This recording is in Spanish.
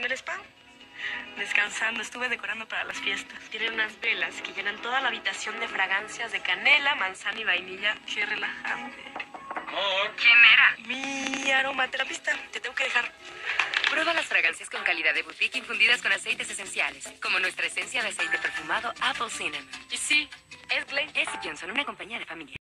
el spa. Descansando, estuve decorando para las fiestas. Tienen unas velas que llenan toda la habitación de fragancias de canela, manzana y vainilla. Qué relajante. Amor. ¿Quién era? Mi aromaterapista. Te tengo que dejar. Prueba las fragancias con calidad de boutique infundidas con aceites esenciales, como nuestra esencia de aceite perfumado Apple Cinnamon. Y sí, es Glenn. Jesse Johnson, una compañía de familia.